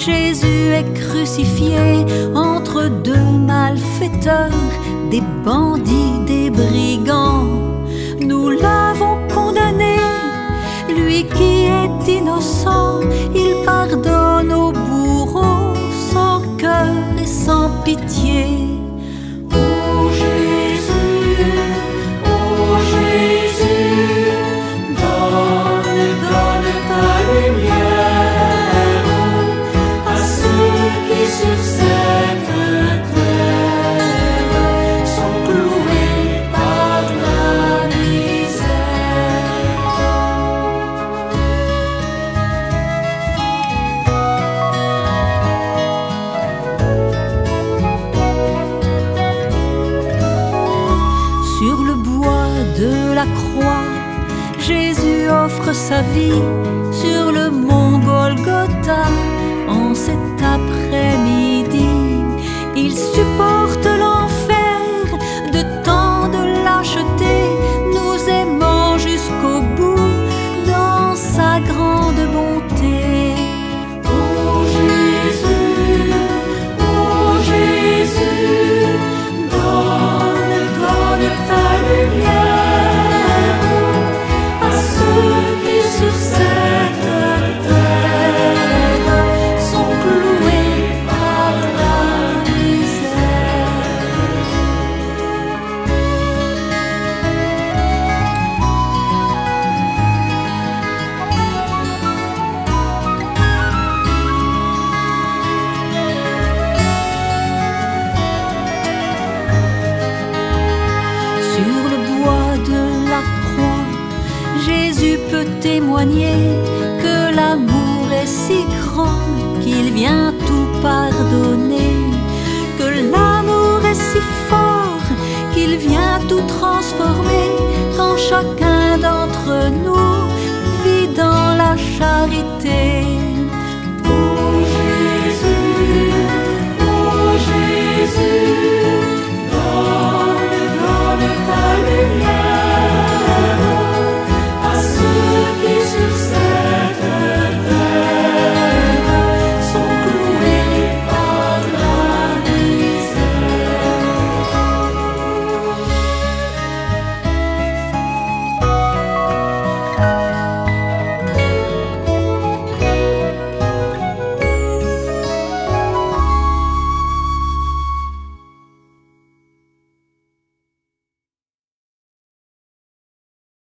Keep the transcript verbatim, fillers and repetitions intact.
Jésus est crucifié entre deux malfaiteurs, des bandits, des brigands. Nous l'avons condamné, lui qui est innocent. Il pardonne aux bourreaux sans cœur et sans pitié. Oh Jésus, oh Jésus, donne, donne ta lumière à ceux qui sur cette terre sont cloués par la misère. Sur le bois de la croix, Jésus offre sa vie. Sur le mont Golgotha, en cet après-midi, il supporte l'enfer de tant de lâcheté, nous aimant jusqu'au bout dans sa grande bonté. Oh Jésus, oh Jésus, donne, donne ta lumière à ceux qui sur cette terre sont cloués par la misère. Sur le bois de la croix, Jésus peut témoigner que l'amour est si grand qu'il vient tout pardonner, que l'amour